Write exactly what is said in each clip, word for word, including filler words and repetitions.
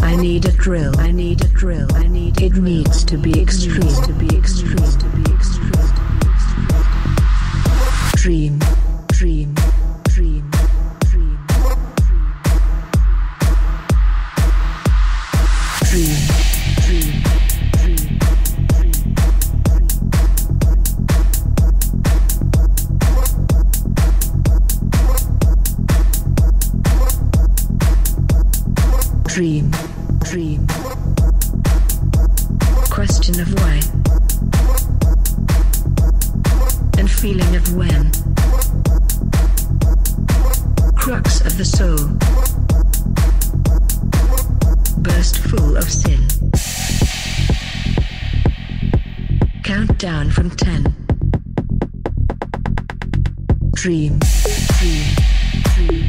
I need a drill. I need a drill. I need it needs to be extreme. To be extreme. To be extreme. Dream. Dream. Dream. Dream. Dream. Dream. Dream. Dream, dream. Question of why and feeling of when. Crux of the soul, burst full of sin. Countdown from ten. Dream, dream, dream.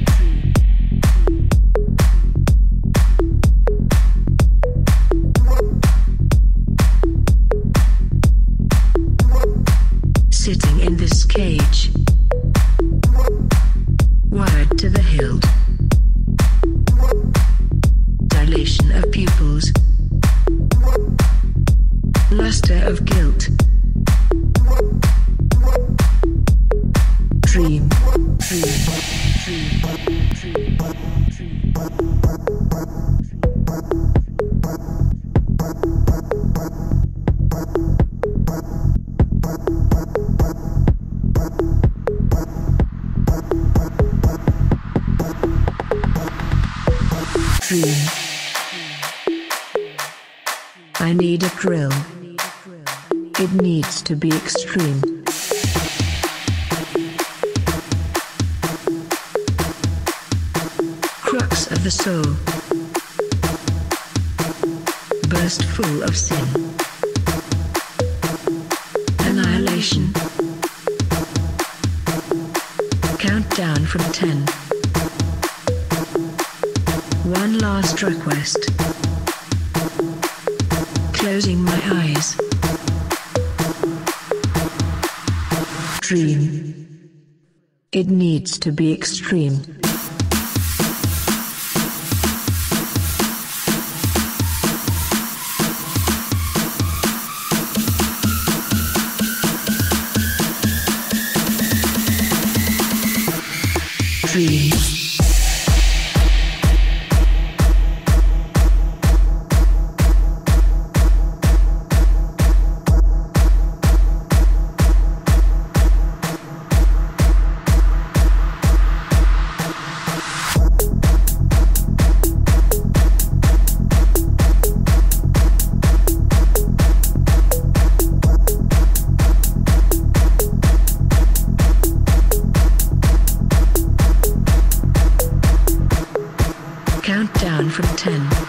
Sitting in this cage, wired to the hilt, dilation of pupils, luster of guilt. Dream, dream, dream, dream, dream. Dream. I need a drill. It needs to be extreme. Crux of the soul, burst full of sin. Annihilation. Countdown from ten. One last request. Closing my eyes. Dream. It needs to be extreme. Dream. Countdown from ten.